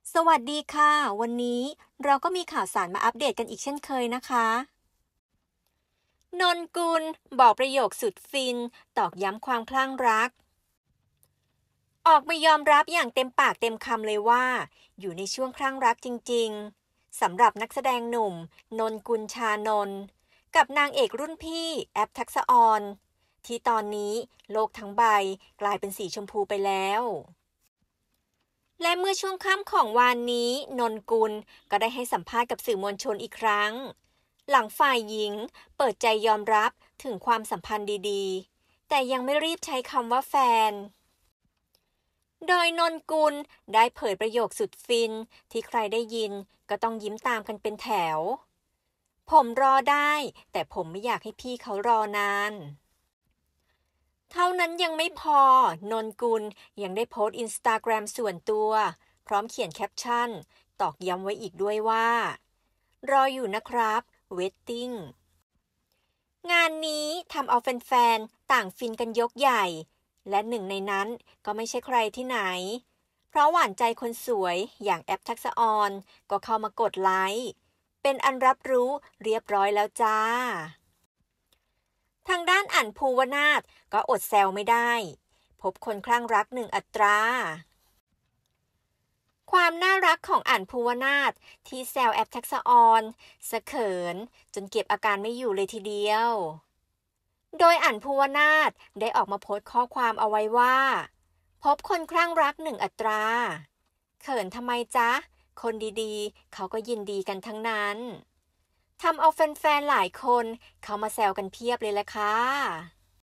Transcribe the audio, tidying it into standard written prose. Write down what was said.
สวัสดีค่ะวันนี้เราก็มีข่าวสารมาอัปเดตกันอีกเช่นเคยนะคะนนกุลบอกประโยคสุดฟินตอกย้ำความคลั่งรักออกมายอมรับอย่างเต็มปากเต็มคำเลยว่าอยู่ในช่วงคลั่งรักจริงๆสำหรับนักแสดงหนุ่มนนกุลชานนท์กับนางเอกรุ่นพี่แอปทักษะออนที่ตอนนี้โลกทั้งใบกลายเป็นสีชมพูไปแล้ว และเมื่อช่วงค่ำของวานนี้นนกุลก็ได้ให้สัมภาษณ์กับสื่อมวลชนอีกครั้งหลังฝ่ายหญิงเปิดใจยอมรับถึงความสัมพันธ์ดีๆแต่ยังไม่รีบใช้คำว่าแฟนโดยนนกุลได้เผยประโยคสุดฟินที่ใครได้ยินก็ต้องยิ้มตามกันเป็นแถวผมรอได้แต่ผมไม่อยากให้พี่เขารอนาน เท่านั้นยังไม่พอนนกุลยังได้โพสต์อินสตาแกรมส่วนตัวพร้อมเขียนแคปชั่นตอกย้ำไว้อีกด้วยว่ารออยู่นะครับเวทติ้งงานนี้ทำเอาแฟนๆต่างฟินกันยกใหญ่และหนึ่งในนั้นก็ไม่ใช่ใครที่ไหนเพราะหวานใจคนสวยอย่างแอปทักษะออนก็เข้ามากดไลค์เป็นอันรับรู้เรียบร้อยแล้วจ้า ทางด้านอั๋นภูวนาถก็อดแซวไม่ได้พบคนคลั่งรักหนึ่งอัตราความน่ารักของอั๋นภูวนาถที่แซวแอปทักษะออนสะเขินจนเก็บอาการไม่อยู่เลยทีเดียวโดยอั๋นภูวนาถได้ออกมาโพสต์ข้อความเอาไว้ว่าพบคนคลั่งรักหนึ่งอัตราเขินทำไมจ๊ะคนดีๆเขาก็ยินดีกันทั้งนั้นทำเอาแฟนๆหลายคนเขามาแซวกันเพียบเลยแหละค่ะ